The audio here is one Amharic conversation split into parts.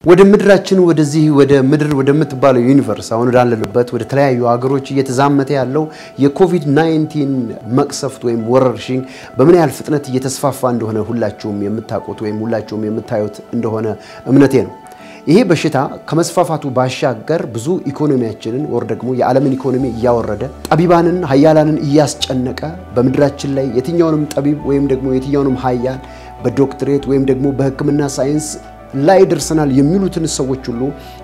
ወደ ምድራችን ወደ ምድር ወደምትባለው ዩኒቨርስ አሁን ወዳለበት ወደ ተለያዩ ሀገሮች እየተዛመተ ያለው የኮቪድ-19 መቅሰፍት ወይም ወረርሽኝ በምን ያህል ፍጥነት እየተስፋፋ እንደሆነ ሁላችሁም የምታውቁት ወይም ሁላችሁም የምታዩት እንደሆነ እምነቴ ነው። ይሄ በሽታ ከመስፋፋቱ ባሻገር ብዙ ኢኮኖሚያችንን ወር ደግሞ የዓለምን ኢኮኖሚ እያወረደ ጠቢባንን ኃያላንን እያስጨነቀ በምድራችን ላይ የትኛውንም ጠቢብ ወይም ደግሞ የትኛውንም ኃያል በዶክትሬት ወይም ደግሞ በሕክምና ሳይንስ ላይ ደርሰናል የሚሉትን ሰዎች ሁሉ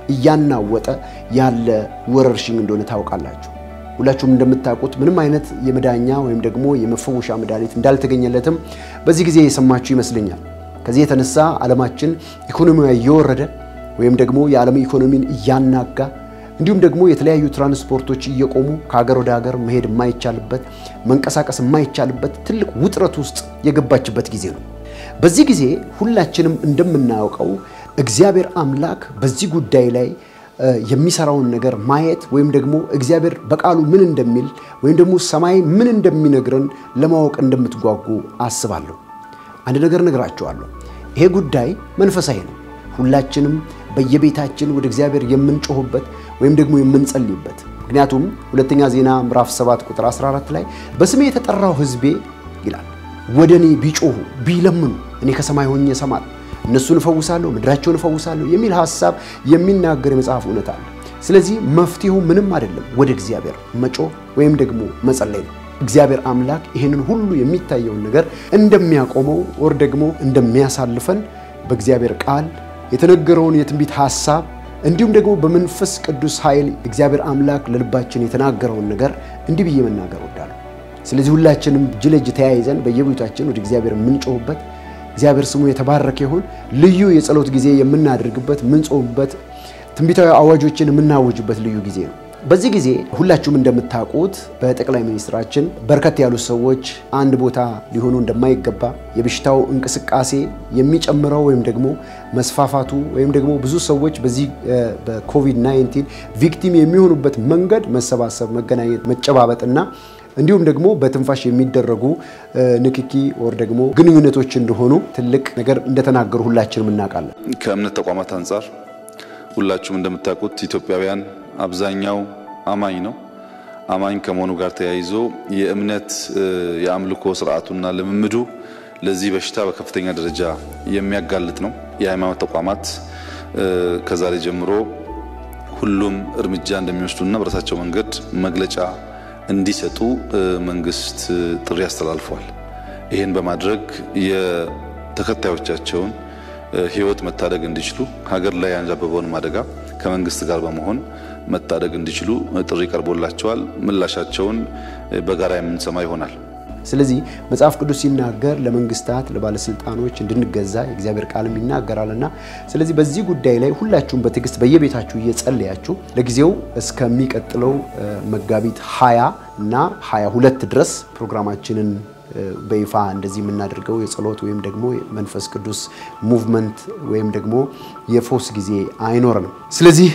እያናወጠ ያለ ወረርሽኝ እንደሆነ ታውቃላችሁ። ሁላችሁም እንደምታውቁት ምንም አይነት የመዳኛ ወይም ደግሞ የመፈወሻ መድኃኒት እንዳልተገኘለትም በዚህ ጊዜ የሰማችሁ ይመስለኛል። ከዚህ የተነሳ ዓለማችን ኢኮኖሚዋ እየወረደ ወይም ደግሞ የዓለም ኢኮኖሚን እያናጋ እንዲሁም ደግሞ የተለያዩ ትራንስፖርቶች እየቆሙ ከሀገር ወደ ሀገር መሄድ የማይቻልበት መንቀሳቀስ የማይቻልበት ትልቅ ውጥረት ውስጥ የገባችበት ጊዜ ነው። በዚህ ጊዜ ሁላችንም እንደምናውቀው እግዚአብሔር አምላክ በዚህ ጉዳይ ላይ የሚሰራውን ነገር ማየት ወይም ደግሞ እግዚአብሔር በቃሉ ምን እንደሚል ወይም ደግሞ ሰማይ ምን እንደሚነግረን ለማወቅ እንደምትጓጉ አስባለሁ። አንድ ነገር ነግራችኋለሁ። ይሄ ጉዳይ መንፈሳዊ ነው። ሁላችንም በየቤታችን ወደ እግዚአብሔር የምንጮህበት ወይም ደግሞ የምንጸልይበት ምክንያቱም ሁለተኛ ዜና ምዕራፍ 7 ቁጥር 14 ላይ በስሜ የተጠራው ሕዝቤ ይላል ወደኔ ቢጮሁ ቢለምኑ እኔ ከሰማይ ሆኜ እሰማለሁ እነሱን እፈውሳለሁ ምድራቸውን እፈውሳለሁ የሚል ሐሳብ የሚናገር የመጽሐፍ እውነት አለ። ስለዚህ መፍትሄው ምንም አይደለም ወደ እግዚአብሔር መጮህ ወይም ደግሞ መጸለይ ነው። እግዚአብሔር አምላክ ይሄንን ሁሉ የሚታየውን ነገር እንደሚያቆመው ወር ደግሞ እንደሚያሳልፈን በእግዚአብሔር ቃል የተነገረውን የትንቢት ሐሳብ እንዲሁም ደግሞ በመንፈስ ቅዱስ ኃይል እግዚአብሔር አምላክ ለልባችን የተናገረውን ነገር እንዲህ ብዬ መናገር ወዳለሁ። ስለዚህ ሁላችንም ጅለጅ ተያይዘን በየቤታችን ወደ እግዚአብሔር የምንጮህበት እግዚአብሔር ስሙ የተባረከ ይሁን ልዩ የጸሎት ጊዜ የምናደርግበት ምንጾምበት ትንቢታዊ አዋጆችን የምናወጅበት ልዩ ጊዜ ነው። በዚህ ጊዜ ሁላችሁም እንደምታውቁት በጠቅላይ ሚኒስትራችን በርከት ያሉ ሰዎች አንድ ቦታ ሊሆኑ እንደማይገባ የበሽታው እንቅስቃሴ የሚጨምረው ወይም ደግሞ መስፋፋቱ ወይም ደግሞ ብዙ ሰዎች በዚህ በኮቪድ-19 ቪክቲም የሚሆኑበት መንገድ መሰባሰብ መገናኘት መጨባበጥና እንዲሁም ደግሞ በትንፋሽ የሚደረጉ ንክኪ ወር ደግሞ ግንኙነቶች እንደሆኑ ትልቅ ነገር እንደተናገሩ ሁላችንም እናውቃለን። ከእምነት ተቋማት አንፃር ሁላችሁም እንደምታውቁት ኢትዮጵያውያን አብዛኛው አማኝ ነው። አማኝ ከመሆኑ ጋር ተያይዞ የእምነት የአምልኮ ስርዓቱና ልምምዱ ለዚህ በሽታ በከፍተኛ ደረጃ የሚያጋልጥ ነው። የሃይማኖት ተቋማት ከዛሬ ጀምሮ ሁሉም እርምጃ እንደሚወስዱና በራሳቸው መንገድ መግለጫ እንዲሰጡ መንግስት ጥሪ አስተላልፏል። ይሄን በማድረግ የተከታዮቻቸውን ህይወት መታደግ እንዲችሉ ሀገር ላይ ያንዣበበውን አደጋ ከመንግስት ጋር በመሆን መታደግ እንዲችሉ ጥሪ ቀርቦላቸዋል። ምላሻቸውን በጋራ የምንሰማ ይሆናል። ስለዚህ መጽሐፍ ቅዱስ ሲናገር ለመንግስታት ለባለስልጣኖች እንድንገዛ የእግዚአብሔር ቃልም ይናገራልና ስለዚህ በዚህ ጉዳይ ላይ ሁላችሁም በትዕግስት በየቤታችሁ እየጸለያችሁ ለጊዜው እስከሚቀጥለው መጋቢት 20 እና 22 ድረስ ፕሮግራማችንን በይፋ እንደዚህ የምናደርገው የጸሎት ወይም ደግሞ መንፈስ ቅዱስ ሙቭመንት ወይም ደግሞ የፎስ ጊዜ አይኖርም። ስለዚህ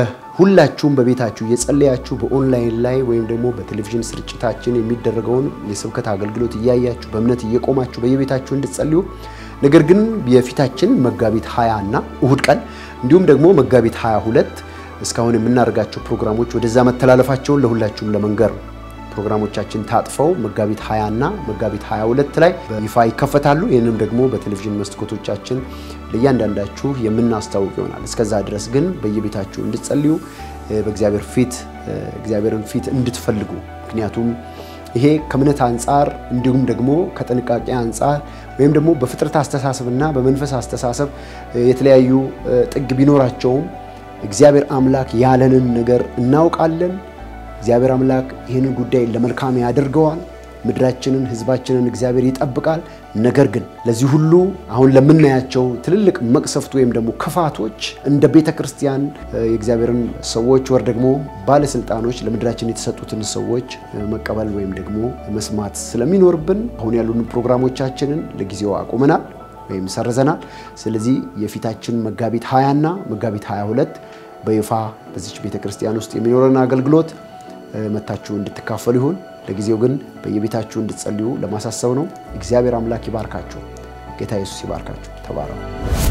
ሁላችሁም በቤታችሁ እየጸለያችሁ በኦንላይን ላይ ወይም ደግሞ በቴሌቪዥን ስርጭታችን የሚደረገውን የስብከት አገልግሎት እያያችሁ በእምነት እየቆማችሁ በየቤታችሁ እንድትጸልዩ ነገር ግን የፊታችን መጋቢት 20 እና እሁድ ቀን እንዲሁም ደግሞ መጋቢት 22 እስካሁን የምናደርጋቸው ፕሮግራሞች ወደዛ መተላለፋቸውን ለሁላችሁም ለመንገር ፕሮግራሞቻችን ታጥፈው መጋቢት 20 እና መጋቢት 22 ላይ በይፋ ይከፈታሉ። ይሄንም ደግሞ በቴሌቪዥን መስኮቶቻችን ለእያንዳንዳችሁ የምናስተዋውቅ ይሆናል። እስከዛ ድረስ ግን በየቤታችሁ እንድትጸልዩ በእግዚአብሔር ፊት እግዚአብሔርን ፊት እንድትፈልጉ ምክንያቱም ይሄ ከእምነት አንፃር እንዲሁም ደግሞ ከጥንቃቄ አንፃር ወይም ደግሞ በፍጥረት አስተሳሰብና በመንፈስ አስተሳሰብ የተለያዩ ጥግ ቢኖራቸውም እግዚአብሔር አምላክ ያለንን ነገር እናውቃለን። እግዚአብሔር አምላክ ይሄንን ጉዳይ ለመልካም ያደርገዋል። ምድራችንን ህዝባችንን እግዚአብሔር ይጠብቃል። ነገር ግን ለዚህ ሁሉ አሁን ለምናያቸው ትልልቅ መቅሰፍት ወይም ደግሞ ክፋቶች እንደ ቤተክርስቲያን የእግዚአብሔርን ሰዎች ወር ደግሞ ባለስልጣኖች ለምድራችን የተሰጡትን ሰዎች መቀበል ወይም ደግሞ መስማት ስለሚኖርብን አሁን ያሉን ፕሮግራሞቻችንን ለጊዜው አቁመናል ወይም ሰርዘናል። ስለዚህ የፊታችን መጋቢት 20 እና መጋቢት 22 በይፋ በዚች ቤተክርስቲያን ውስጥ የሚኖረን አገልግሎት መታችሁ እንድትካፈሉ ይሁን። ለጊዜው ግን በየቤታችሁ እንድትጸልዩ ለማሳሰብ ነው። እግዚአብሔር አምላክ ይባርካችሁ። ጌታ ኢየሱስ ይባርካችሁ። ተባረኩ።